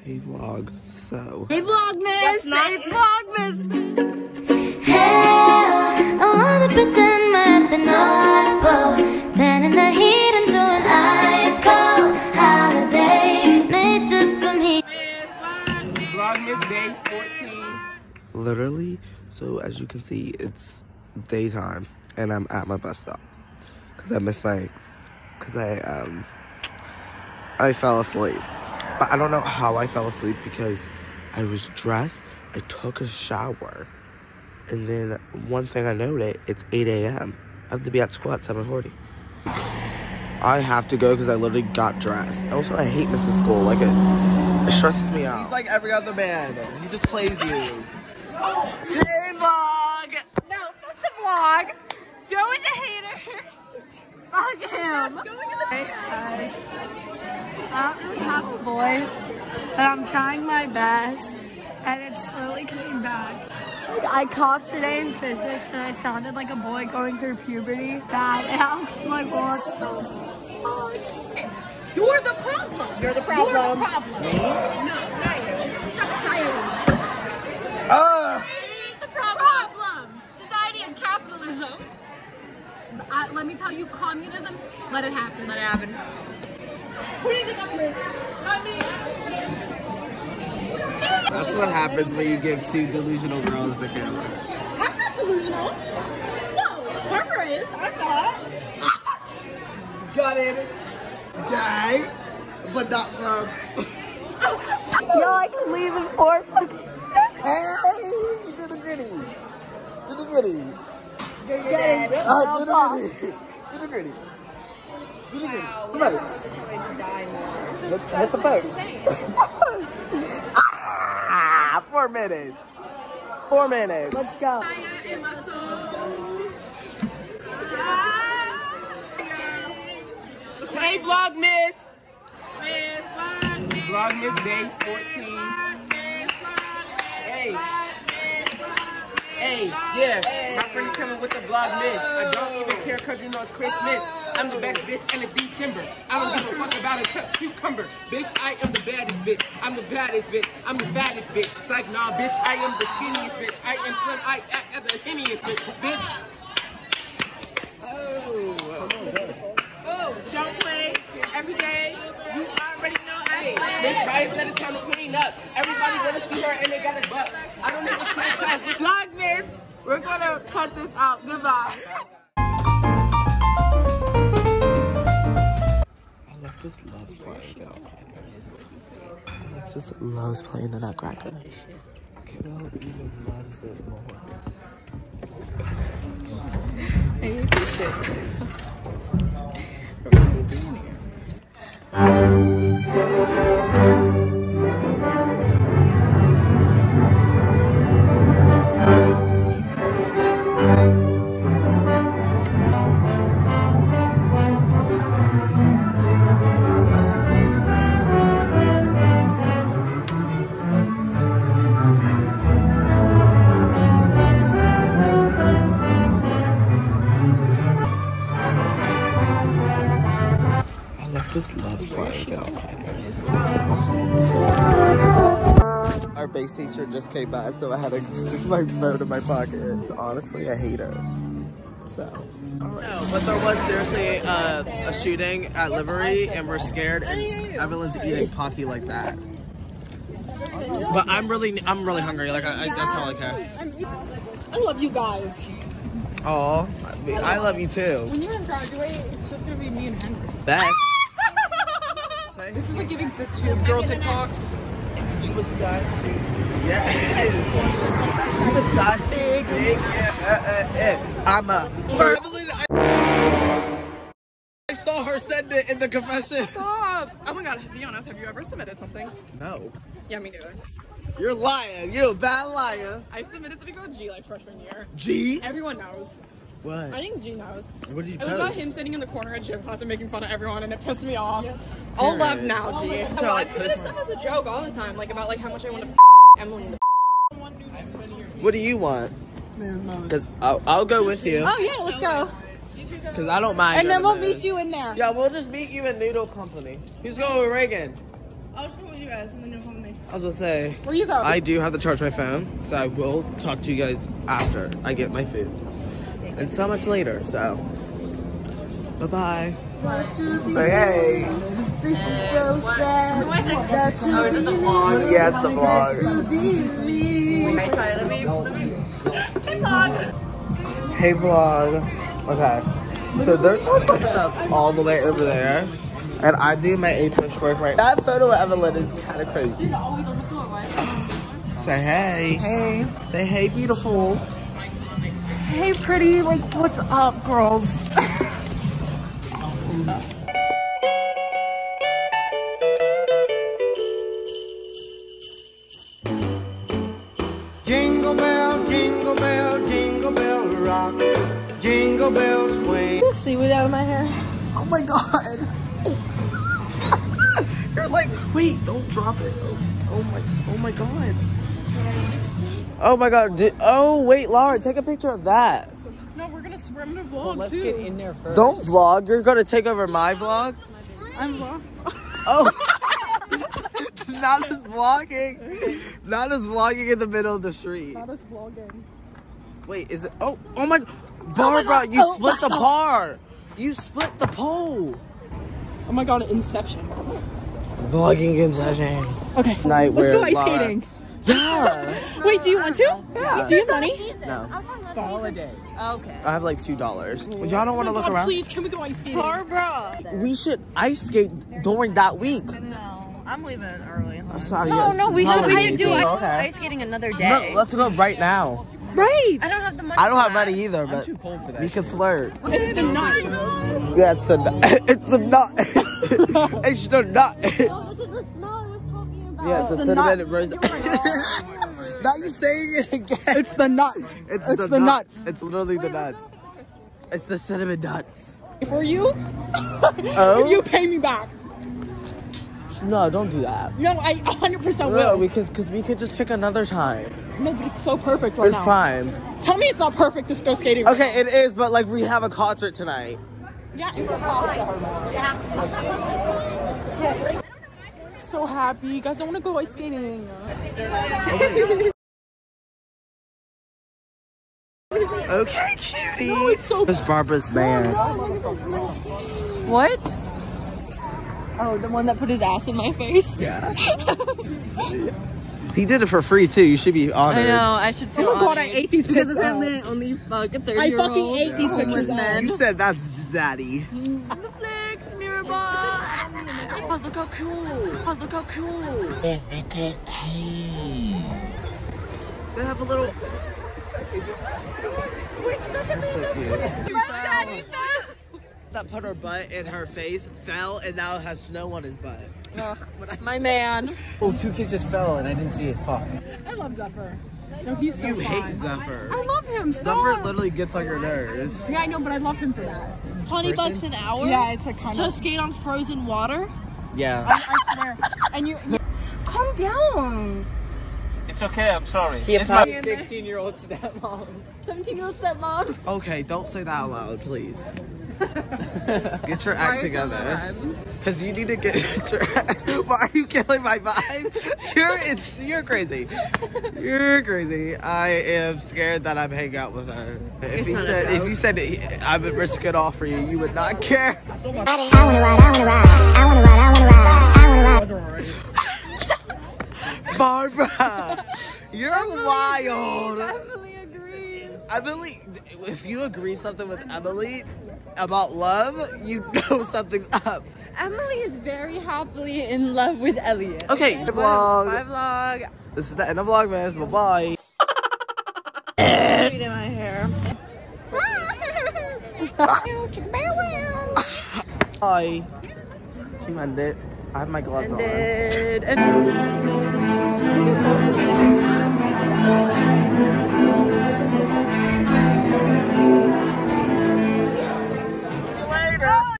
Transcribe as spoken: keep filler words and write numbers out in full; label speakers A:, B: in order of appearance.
A: Hey vlog, so.
B: Hey VLOGMAS, it's VLOGMAS.
C: Hey, I wanna pretend we're at the North Pole, turning the heat into an ice cold holiday made just for me.
D: VLOGMAS day fourteen.
A: Literally, so as you can see, it's daytime and I'm at my bus stop. Cause I missed my, cause I, um, I fell asleep. But I don't know how I fell asleep because I was dressed, I took a shower, and then one thing I noted, it's eight A M I have to be at school at seven forty. I have to go because I literally got dressed. Also, I hate missing school. Like, it, it stresses me out.
D: He's like every other man. He just plays you.
B: Hey vlog. No, fuck the vlog. Joe is a hater. Fuck him. Hey guys. I don't really have a voice, but I'm trying my best, and it's slowly coming back. Like, I coughed today in physics, and I sounded like a boy going through puberty. Bad. And Alex was like, what the fuck? You're the problem. You're the problem. You're the problem. Me? No, not you. Society.
A: Uh.
B: It's the problem. Society and capitalism. I, let me tell you, communism, let it happen. Let it happen. Who needs a number? Not me.
D: That's what happens when you give two delusional girls the camera.
B: I'm not delusional. No, Harper is. I'm not.
D: Got it. Guy, but not from.
B: Yo, I can leave in four fucking seconds.
D: Hey, do the gritty. Do the gritty.
B: Get it.
D: Ah, do the gritty. Do the gritty. Do the gritty. Folks. Hit, hit the folks. Ah, four minutes. Four minutes.
B: Let's go.
D: Hey, VLOGMAS. VLOGMAS day fourteen. Hey. Hey, yeah, my friend's coming with the VLOGMAS. I don't even care cause you know it's Christmas. I'm the best bitch and it's December. I don't give a fuck about a cucumber. Bitch, I am the baddest bitch. I'm the baddest bitch. I'm the fattest bitch. It's like, nah, bitch, I am the skinniest bitch. I am slim, I act as the henniest bitch. Bitch. Oh.
E: Oh, don't play every day. You already know I play.
D: Miss Rice said it's time to clean up. Everybody wanna see her and they got a butt. I don't know what franchise this
E: VLOGMAS, we're gonna cut this out. Goodbye.
A: Alexis loves playing the nutcracker. Alexis loves playing the nutcracker. Kiddo even loves it more. Alexis loves playing the nutcracker. Our bass teacher just came by, so I had to stick my phone in my pocket. So honestly, I hate her. So, alright.
D: No, but there was seriously uh, a shooting at Livery, and we're scared, and Evelyn's eating Pocky like that. But I'm really, I'm really hungry. Like I, I that's all I care.
E: I love you guys.
D: Oh, I love you too.
E: When you guys graduate, it's just gonna be me and Henry.
D: Best.
E: This is like giving the tube girl TikToks.
D: You was sassy. Yes. You was sassy. Big. Yeah, uh, uh, uh. I'm a. Evelyn, I, I saw her send it in the confession.
E: Stop! Oh my god, be honest, have you ever submitted something?
D: No.
E: Yeah, me neither.
D: You're lying. You're a bad liar.
E: I submitted something called G like freshman year.
D: G?
E: Everyone knows.
D: What?
E: I think G knows.
D: What did you
E: It
D: post?
E: was about him sitting in the corner at gym class and making fun of everyone, and it pissed me off. Yeah. All love now, G. Oh, well, I submitted stuff as a joke all the time, like about like how much I want to Emily in the
D: What do you want? Because I'll, I'll go with you.
E: Oh yeah, let's go.
D: Because I don't mind.
E: And then we'll
D: meet
E: meet you in there.
D: Yeah, we'll just meet you in Noodle Company. Who's going with Reagan?
E: I'll just go with you guys and then you'll come with me.
A: I was gonna say.
E: Where you go?
A: I do have to charge my phone, so I will talk to you guys after I get my food. And so much later, so. Bye-bye. Say hey.
B: This is so sad. That should be me.
A: Yeah, it's the vlog.
B: That should be me.
E: Okay, sorry, let me, let me. Hey, vlog.
A: Hey vlog. Okay. So they're talking about stuff all the way over there. And I do my A-push work right now. That photo of Evelyn is kind of crazy. Say hey.
E: Hey.
A: Say hey, beautiful.
E: Hey, pretty. Like, what's up, girls?
F: Jingle bell, jingle bell, jingle bell rock. Jingle bell swing.
E: Seaweed out of my hair.
A: Oh my god. You're like, wait, don't drop it. Oh, oh my, oh my god. Oh my god. Did, oh wait, Laura, take a picture of that.
E: No, we're gonna swim to vlog,
G: Let's
E: too.
G: get in there first.
A: Don't vlog. You're gonna take over my vlog.
E: I'm vlog.
A: Oh. Not as vlogging. Not as vlogging in the middle of the street.
E: Not us vlogging.
A: Wait, is it? Oh, oh my, Barbara, you
E: Oh,
A: split the bar. You split the pole.
E: Oh my god, Inception.
A: Vlogging Inception.
E: Okay,
A: Night
E: let's go
A: where
E: ice
A: Laura-
E: skating.
A: Yeah.
E: Wait, do you want to?
A: Yeah.
E: Do you have money?
A: No,
G: Holiday.
E: Okay.
A: I have like two dollars. Y'all don't want to
E: Oh my
A: look
E: god,
A: around.
E: please, can we go ice skating? Barbara.
A: We should ice skate during that week.
E: No, I'm leaving early.
A: I'm sorry.
B: No,
A: yes,
B: no, we should
A: holiday
B: ice do
A: skate.
B: it.
A: Okay.
B: Ice skating another
A: No,
B: day.
A: let's go right now.
E: Right.
B: I don't have the money.
A: I don't
B: for
A: have
B: that.
A: money either,
G: I'm
A: but
G: too cold for that.
A: we can flirt.
E: It's a nut.
A: Yeah, it's the it's a nut. It's the nut.
C: Oh, this is the smell I was talking about.
A: Yeah, it's a
E: the
A: cinnamon
E: nut.
A: rose. Now you're saying it again.
E: It's the nuts.
A: It's,
E: It's
A: the,
E: the
A: nut.
E: nuts.
A: It's literally the nuts. It's the cinnamon nuts.
E: For you?
A: Oh?
E: If you pay me back.
A: No, don't do that.
E: No, I one hundred percent
A: No,
E: will.
A: because because we could just pick another time.
E: No, but it's so perfect right
A: It's
E: now.
A: fine.
E: Tell me it's not perfect to go skating. Right
A: Okay, it is, but like we have a concert tonight.
E: now. Yeah. So happy. You guys don't want to go ice skating.
A: Okay, cutie.
E: No, it's so.
A: There's Barbara's man.
E: What? Oh, the one that put his ass in my face?
A: Yeah. He did it for free too. You should be honored.
B: I know. I should feel.
E: Oh my god, I
B: honored.
E: ate these
B: Because
E: pictures.
B: apparently only fuck a thirty
E: I
B: year old.
E: fucking ate these pictures, man.
A: You said that's zaddy.
B: The flick, mirror ball.
A: Oh, look how cool. Oh, look how cool. Oh, look how cool. They have a little. That's so cute. He fell. That put her butt in her face, fell, and now it has snow on his butt.
B: Ugh, my man.
G: Oh, two kids just fell and I didn't see it. Fuck.
E: I love Zephyr. No, he's so
A: You
E: fun.
A: hate Zephyr.
E: I love him.
A: Zephyr
E: Stop.
A: literally gets on your nerves.
E: Yeah, I know, but I love him for that.
H: twenty bucks an hour?
E: Yeah, it's like kind
H: To
E: of.
H: skate on frozen water?
G: Yeah.
E: I swear. And you, you. Calm down.
I: It's okay, I'm sorry.
G: He
I: It's my
G: my sixteen year old stepmom.
E: seventeen year old stepmom.
A: Okay, don't say that out loud, please. Get your act together. Because you need to get your act. Why are you killing my vibe? You're, it's, you're crazy. You're crazy. I am scared that I'm hanging out with her. If he said, if he said I would risk it all for you, you would not care.
C: I wanna ride, I wanna ride, I wanna ride, I wanna ride, I wanna ride.
A: Barbara, you're wild.
B: Emily agrees.
A: Emily, if you agree something with Emily about love, you know something's up.
B: Emily is very happily in love with Elliot.
A: Okay, the vlog.
B: Bye vlog.
A: This is the end of VLOGMAS. Bye bye.
B: In my hair.
A: Bye. Can you end it? I have my gloves on.
B: Ended. And